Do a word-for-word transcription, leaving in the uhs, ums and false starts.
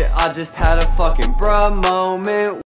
shit, I just had a fucking bruh moment.